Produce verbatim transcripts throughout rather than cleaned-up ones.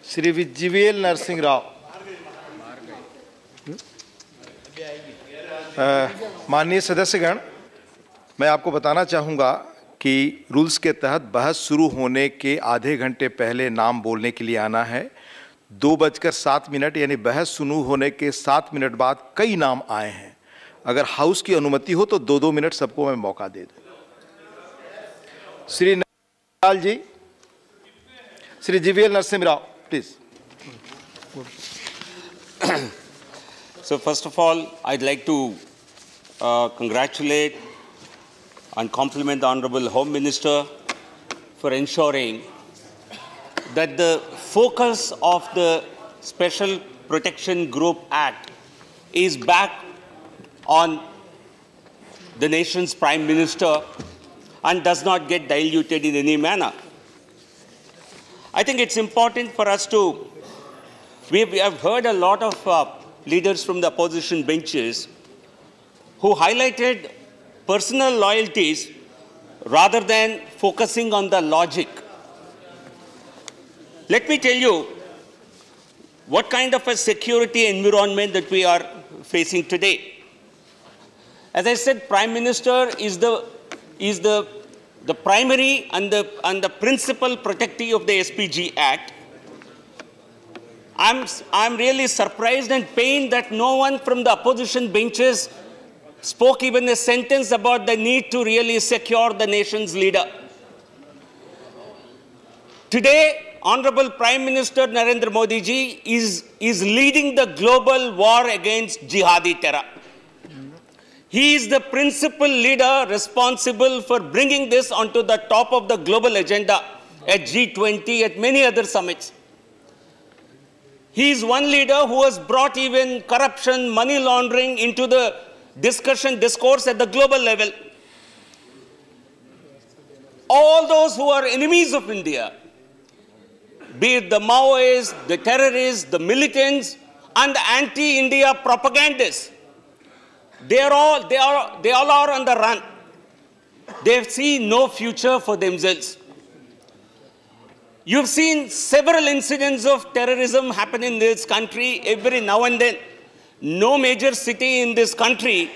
श्री विजयवेल नरसिंह राव। माननीय सदस्यगण, मैं आपको बताना चाहूँगा कि रूल्स के तहत बहस शुरू होने के आधे घंटे पहले नाम बोलने के लिए आना है। दो बजकर सात मिनट यानी बहस शुरू होने के सात मिनट बाद कई नाम आए हैं। अगर हाउस की अनुमति हो तो दो दो मिनट सबको मैं मौका दे दूँ। Shri Narasimha ji, Shri GVL Narasimha Rao, please. So first of all, I'd like to uh, congratulate and compliment the Honorable Home Minister for ensuring that the focus of the Special Protection Group Act is back on the nation's Prime Minister and does not get diluted in any manner. I think it's important for us to, we have, we have heard a lot of uh, leaders from the opposition benches who highlighted personal loyalties rather than focusing on the logic. Let me tell you what kind of a security environment that we are facing today. As I said, Prime Minister is the, is the, the primary and the, and the principal protectee of the S P G Act. I'm, I'm really surprised and pained that no one from the opposition benches spoke even a sentence about the need to really secure the nation's leader. Today, Honorable Prime Minister Narendra Modi ji is, is leading the global war against jihadi terror. He is the principal leader responsible for bringing this onto the top of the global agenda at G twenty, at many other summits. He is one leader who has brought even corruption, money laundering into the discussion, discourse at the global level. All those who are enemies of India, be it the Maoists, the terrorists, the militants, and the anti-India propagandists, they are all, they are, they all are on the run. They see no future for themselves. You've seen several incidents of terrorism happen in this country every now and then. No major city in this country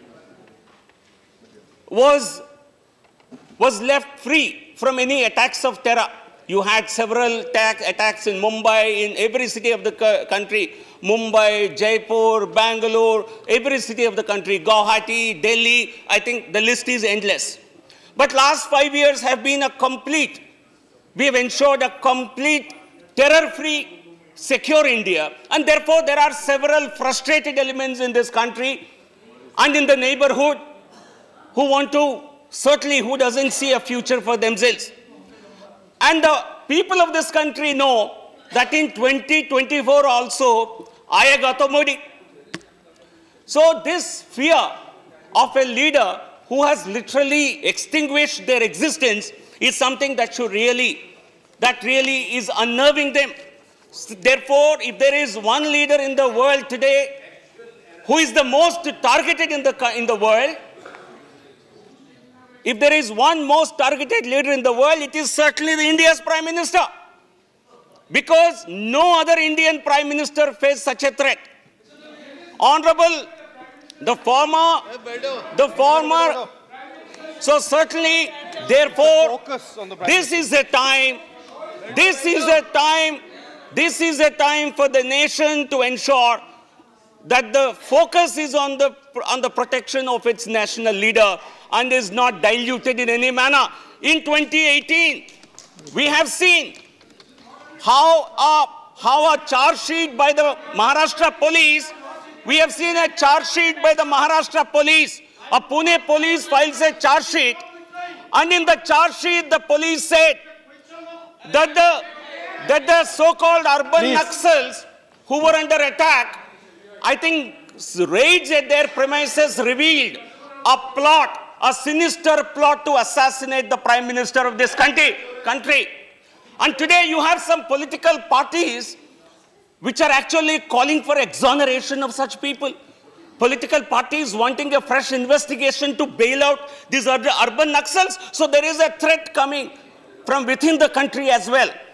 was, was left free from any attacks of terror. You had several attack, attacks in Mumbai, in every city of the country. Mumbai, Jaipur, Bangalore, every city of the country, Guwahati, Delhi, I think the list is endless. But last five years have been a complete, we have ensured a complete terror-free, secure India. And therefore, there are several frustrated elements in this country and in the neighborhood who want to, certainly who doesn't see a future for themselves. And the people of this country know that in twenty twenty-four also, Ayega to Modi. So this fear of a leader who has literally extinguished their existence is something that should really, that really is unnerving them. Therefore, if there is one leader in the world today who is the most targeted in the, in the world, if there is one most targeted leader in the world, it is certainly the India's Prime Minister. Because no other Indian Prime Minister faced such a threat. Honorable, the former, the former, so certainly, therefore, this is a time, this is a time, this is a time for the nation to ensure that the focus is on the, on the protection of its national leader and is not diluted in any manner. In twenty eighteen, we have seen how a, how a charge sheet by the Maharashtra police, we have seen a charge sheet by the Maharashtra police. A Pune police files a charge sheet, and in the charge sheet, the police said that the, that the so-called urban Please. Naxals who were under attack, I think raids at their premises revealed a plot, a sinister plot to assassinate the Prime Minister of this country. country. And today you have some political parties which are actually calling for exoneration of such people. Political parties wanting a fresh investigation to bail out these urban Naxals. So there is a threat coming from within the country as well.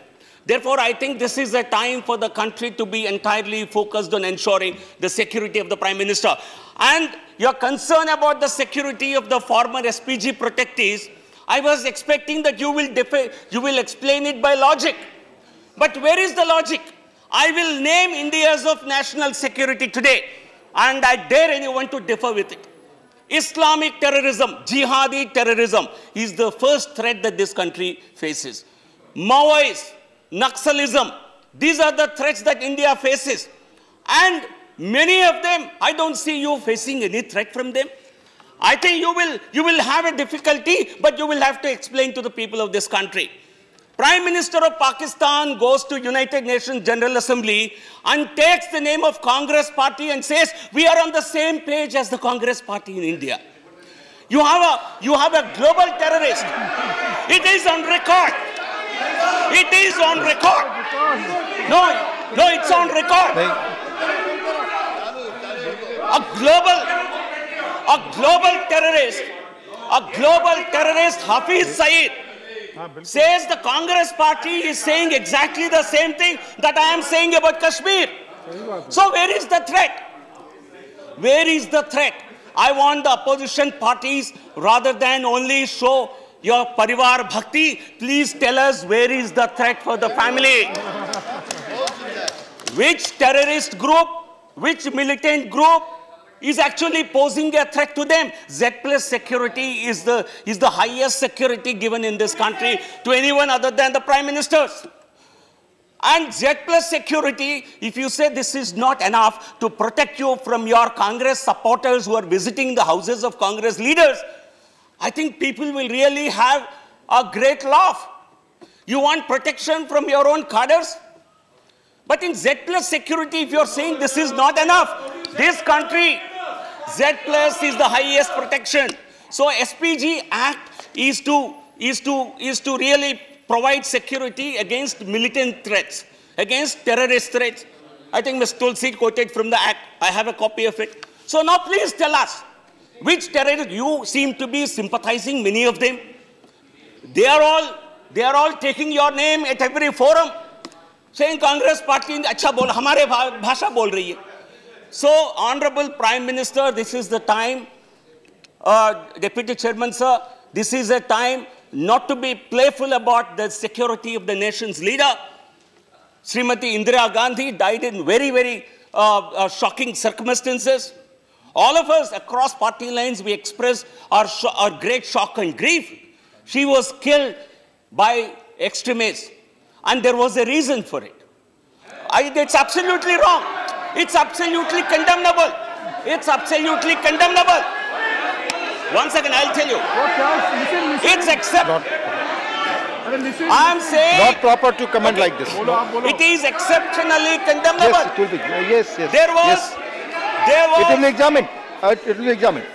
Therefore, I think this is a time for the country to be entirely focused on ensuring the security of the Prime Minister. And your concern about the security of the former S P G protectees, I was expecting that you will, you will explain it by logic. But where is the logic? I will name Indias of national security today, and I dare anyone to differ with it. Islamic terrorism, jihadi terrorism is the first threat that this country faces. Maoist, Naxalism, these are the threats that India faces. And many of them, I don't see you facing any threat from them. I think you will, you will have a difficulty, but you will have to explain to the people of this country. Prime Minister of Pakistan goes to United Nations General Assembly and takes the name of Congress Party and says, we are on the same page as the Congress Party in India. You have a, you have a global terrorist. It is on record. It is on record. No, no, it's on record. A global, a global terrorist, a global terrorist, Hafiz Saeed, says the Congress Party is saying exactly the same thing that I am saying about Kashmir. So where is the threat? Where is the threat? I want the opposition parties, rather than only show your Parivar Bhakti, please tell us where is the threat for the family. Which terrorist group, which militant group is actually posing a threat to them? Z plus security is the, is the highest security given in this country to anyone other than the Prime Ministers. And Z plus security, if you say this is not enough to protect you from your Congress supporters who are visiting the houses of Congress leaders, I think people will really have a great laugh. You want protection from your own cadres? But in Z plus security, if you're saying this is not enough, this country, Z plus is the highest protection. So S P G Act is to, is to, is to really provide security against militant threats, against terrorist threats. I think Miz Tulsi quoted from the Act. I have a copy of it. So now please tell us, which terrorists? You seem to be sympathizing, many of them. They are all, they are all taking your name at every forum, saying Congress Party, acha bol, hamare bhasha bol rahi hai. So, Honorable Prime Minister, this is the time, uh, Deputy Chairman Sir, this is a time not to be playful about the security of the nation's leader. Srimati Indira Gandhi died in very, very uh, uh, shocking circumstances. All of us across party lines, we express our, our great shock and grief. She was killed by extremists, and there was a reason for it. I, it's absolutely wrong. It's absolutely condemnable. It's absolutely condemnable. One second, I'll tell you. It's acceptable. I'm saying... Not proper to comment like this. It is exceptionally condemnable. Yes, it will be. Yes, yes. There was... Yes. There was... It will be examined. Uh, it will be examined.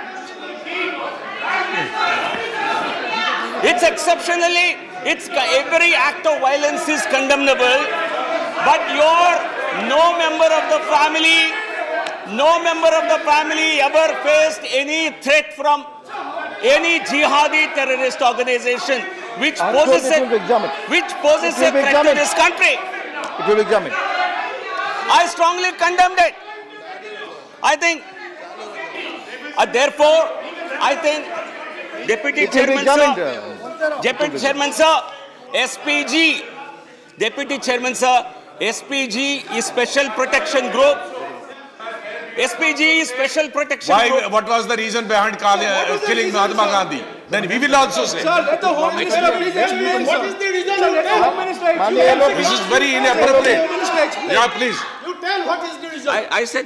It's exceptionally... It's, every act of violence is condemnable. But your... No member of the family, no member of the family ever faced any threat from any jihadi terrorist organization which poses a, which poses a threat to this country. It will be examined. I strongly condemned it. I think, uh, therefore, I think Deputy Chairman Sir, Deputy Chairman Sir, S P G, Deputy Chairman Sir, S P G is Special Protection Group. S P G is Special Protection Why, Group. what was the reason behind calling, uh, killing Mahatma Gandhi? Then we will also say. Sir, let the Home Minister please explain. What is the reason? You tell Home Minister explain. This is very inappropriate. Yeah, please. You tell what is the reason. I, I said.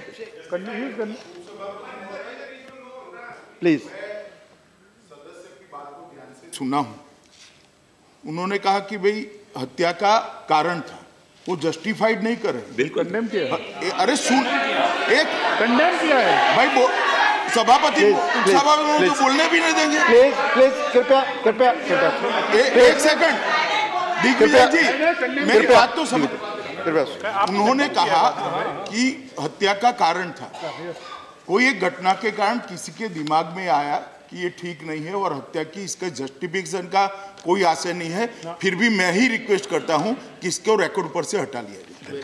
Please. सुना हूं उन्होंने कहा कि भाई हत्या का कारण था वो जस्टिफाइड नहीं कर रहे बिल्कुल कंडेम किया है अरे सुन एक कंडेम किया है भाई सभापति सभा में उनको बोलने भी नहीं देंगे प्लीज प्लीज कृपया कृपया कृपया एक सेकंड दिग्विजय जी मेरी बात तो समझ उन्होंने कहा कि हत्या का कारण था कोई एक घटना के कारण किसी के दिमाग में आया कि ये ठीक नहीं है और हत्या की इसका जस्टिफिकेशन का कोई आशय नहीं है, फिर भी मैं ही रिक्वेस्ट करता हूं कि इसको रिकॉर्ड पर से हटा लिया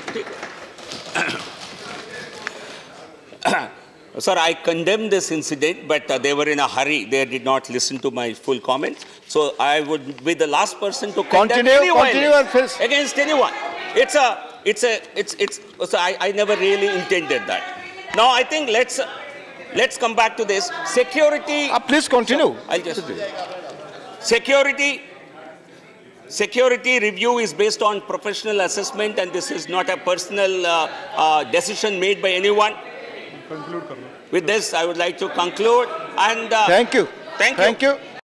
जाए। Sir, I condemn this incident, but uh, they were in a hurry. They did not listen to my full comments. So I would be the last person to condemn Continue, any continue violence and against anyone. It's a, it's a, it's, it's. So I, I never really intended that. Now I think let's uh, let's come back to this security. Uh, please continue. I'll just security. Security review is based on professional assessment, and this is not a personal uh, uh, decision made by anyone. With this, I would like to conclude. And uh, Thank you. Thank you. Thank you.